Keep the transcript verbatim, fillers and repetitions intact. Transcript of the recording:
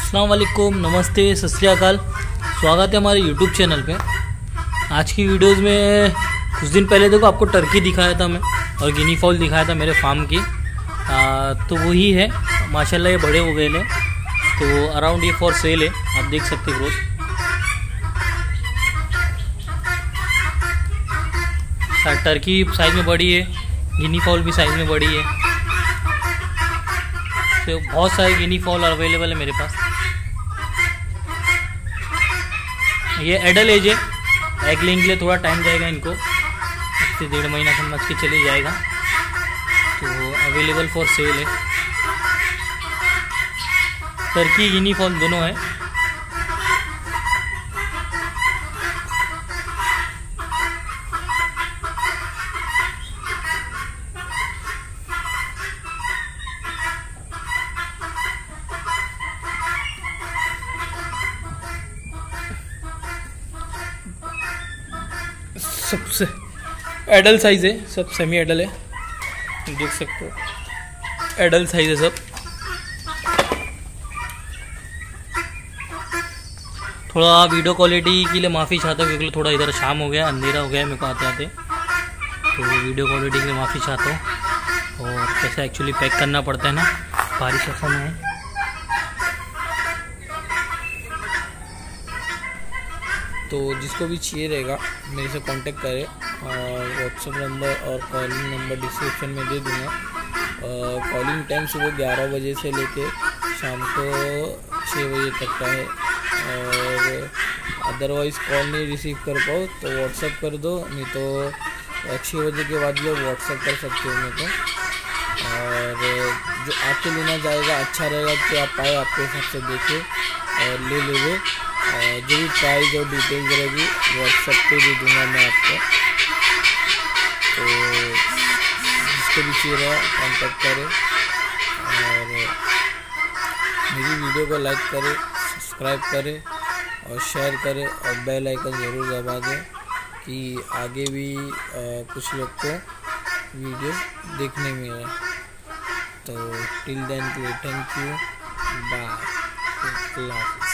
अस्सलाम वालेकुम, नमस्ते, सत श्री अकाल। स्वागत है हमारे यूट्यूब चैनल पे। आज की वीडियोस में कुछ दिन पहले देखो आपको टर्की दिखाया था मैं और गिनी फॉल दिखाया था मेरे फार्म की। आ, तो वही है, माशाल्लाह ये बड़े हो गए हैं। तो अराउंड ये फॉर सेल है, आप देख सकते हो। रोज टर्की साइज़ में बड़ी है, गिनी फॉल भी साइज़ में बड़ी है। तो बहुत सारे गिनी फॉल अवेलेबल है मेरे पास। ये एडल एज है, एग लेने के लिए थोड़ा टाइम जाएगा इनको, एक से डेढ़ महीना समझ के चले जाएगा। तो अवेलेबल फॉर सेल है, टर्की गिनी फॉल दोनों है। सबसे एडल साइज है, सब सेमी एडल है, देख सकते हो। एडल साइज है सब। थोड़ा वीडियो क्वालिटी के लिए माफ़ी चाहता हूँ क्योंकि थोड़ा इधर शाम हो गया, अंधेरा हो गया मेरे को आते आते। तो वीडियो क्वालिटी के लिए माफ़ी चाहता हूँ। और कैसे एक्चुअली पैक करना पड़ता है ना, बारिश ऐसा में है। तो जिसको भी चाहिए रहेगा मेरे से कांटेक्ट करें, और व्हाट्सएप नंबर और कॉलिंग नंबर डिस्क्रिप्शन में दे दूँगा। कॉलिंग टाइम सुबह ग्यारह बजे से लेके शाम को छः बजे तक का है। और अदरवाइज़ कॉल नहीं रिसीव कर पाओ तो व्हाट्सएप कर दो, नहीं तो छः बजे के बाद लोग व्हाट्सएप कर सकते हो मेरे को। और जो आपके लेना जाएगा अच्छा रहेगा तो आप आए, आपके हिसाब से देखे और ले ले। और जो भी प्राइस और डिटेल्स रहेगी व्हाट्सएप पे दे दूँगा मैं आपको। तो जिसको भी चाहिए रहा कॉन्टेक्ट करें और मेरी वीडियो को लाइक करें, सब्सक्राइब करें और शेयर करें और बेल आइकन ज़रूर दबा दें कि आगे भी आ, कुछ लोग को वीडियो देखने मिले। तो टिल देन के लिए थैंक यू, बाय।